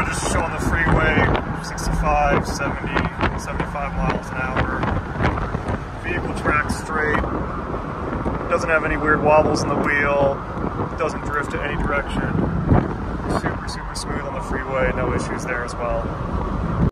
just showing the freeway, 65, 70, 75 miles an hour. Vehicle tracks straight. Doesn't have any weird wobbles in the wheel. Doesn't drift to any direction. Super, super smooth on the freeway. No issues there as well.